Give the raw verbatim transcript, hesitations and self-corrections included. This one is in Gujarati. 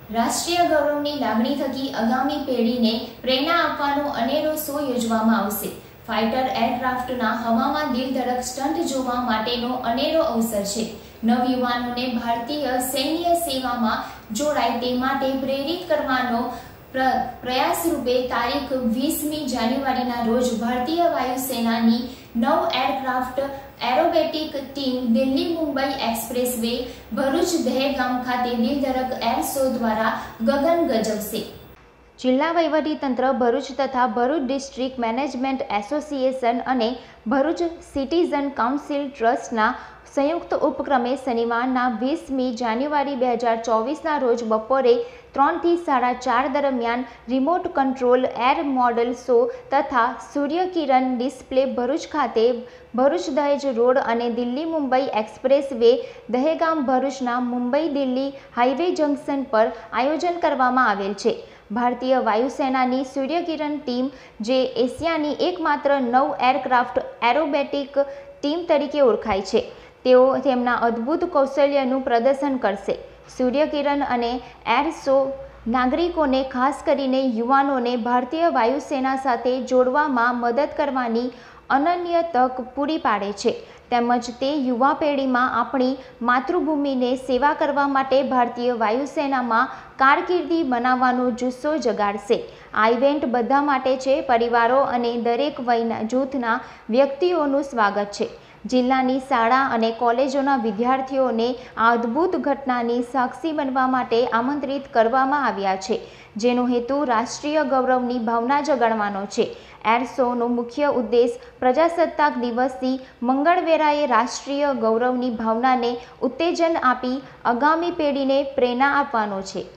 રાષ્ટ્રીય ગૌરવની લાગણી થકી આગામી પેઢીને પ્રેરણા આપવાનો અનેરો શો યોજવામાં આવશે। ફાઇટર એરક્રાફ્ટના હવામાં દિલધડક સ્ટન્ટ જોવા માટેનો અનેરો અવસર છે। નવયુવાનોને ભારતીય સૈન્ય સેવામાં જોડાય તે માટે પ્રેરિત કરવાનો પ્રયાસ રૂપે તારીખ વીસમી જાન્યુઆરીના રોજ ભારતીય વાયુસેનાની નવ aircraft aerobatic team Delhi Mumbai expressway Bharuch Dahegam ખાતે દિલધડક એર શો દ્વારા ગગન ગજવશે। જિલ્લા વહીવટીતંત્ર ભરૂચ તથા ભરૂચ ડિસ્ટ્રિક્ટ મેનેજમેન્ટ એસોસિએશન અને ભરૂચ સિટીઝન કાઉન્સિલ ટ્રસ્ટના સંયુક્ત ઉપક્રમે શનિવારના વીસમી જાન્યુઆરી બે હજાર ચોવીસના રોજ બપોરે ત્રણથી સાડા ચાર દરમિયાન remote control air model show તથા સૂર્યકિરણ ડિસ્પ્લે ભરૂચ ખાતે ભરૂચ દહેજ રોડ અને દિલ્હી મુંબઈ એક્સપ્રેસ વે દહેગામ ભરૂચના મુંબઈ દિલ્હી હાઈવે જંકશન પર આયોજન કરવામાં આવેલ છે। ભારતીય વાયુસેનાની સૂર્યકિરણ ટીમ જે એશિયાની એકમાત્ર નવ એરક્રાફ્ટ એરોબેટિક ટીમ તરીકે ઓળખાય છે, તેઓ તેમના અદ્ભુત કૌશલ્યનું પ્રદર્શન કરશે। સૂર્યકિરણ અને એર શો નાગરિકોને, ખાસ કરીને યુવાનોને ભારતીય વાયુસેના સાથે જોડવામાં મદદ કરવાની અનન્ય તક પૂરી પાડે છે, તેમજ તે યુવા પેઢીમાં આપણી માતૃભૂમિને સેવા કરવા માટે ભારતીય વાયુસેનામાં કારકિર્દી બનાવવાનો જુસ્સો જગાડશે। આ ઇવેન્ટ બધા માટે છે, પરિવારો અને દરેક વયના જૂથના વ્યક્તિઓનું સ્વાગત છે। જિલ્લાની શાળા અને કોલેજોના વિદ્યાર્થીઓને આ અદ્ભુત ઘટનાની સાક્ષી બનવા માટે આમંત્રિત કરવામાં આવ્યા છે, જેનો હેતુ રાષ્ટ્રીય ગૌરવની ભાવના જગાડવાનો છે। એર શોનો મુખ્ય ઉદ્દેશ પ્રજાસત્તાક દિવસની મંગળવેળાએ રાષ્ટ્રીય ગૌરવની ભાવનાને ઉત્તેજન આપી આગામી પેઢીને પ્રેરણા આપવાનો છે।